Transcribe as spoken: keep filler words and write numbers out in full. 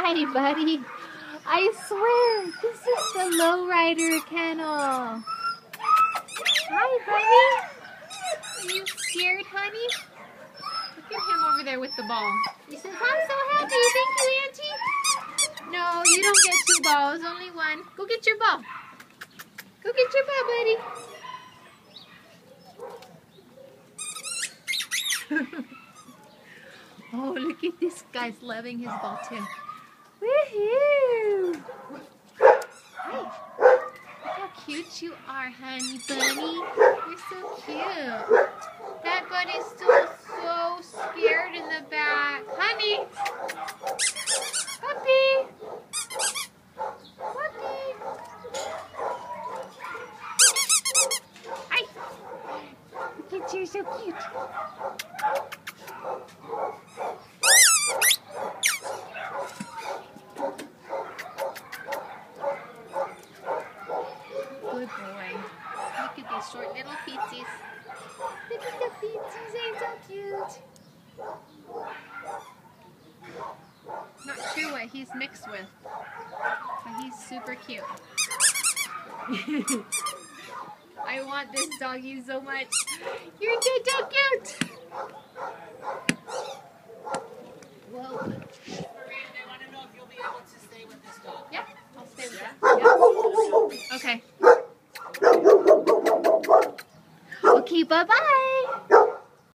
Hi, buddy. I swear, this is the lowrider kennel. Hi, buddy. Are you scared, honey? Look at him over there with the ball. He says, I'm so happy. Thank you, Auntie. No, you don't get two balls. Only one. Go get your ball. Go get your ball, buddy. Oh, look at this guy's loving his ball too. Woohoo! Hi. Look how cute you are, honey bunny. You're so cute. That buddy's still so scared in the back. Honey! Puppy! Puppy! Hi! Look at you, so cute. Good boy. Look at these short little feetsies. Look at the feetsies, they're so cute. Not sure what he's mixed with, but he's super cute. I want this doggy so much. You're so cute. Whoa. I want to know if you'll be able to stay with this dog. Yep, I'll stay with Yeah? it. Yep. Okay. Okay, bye-bye.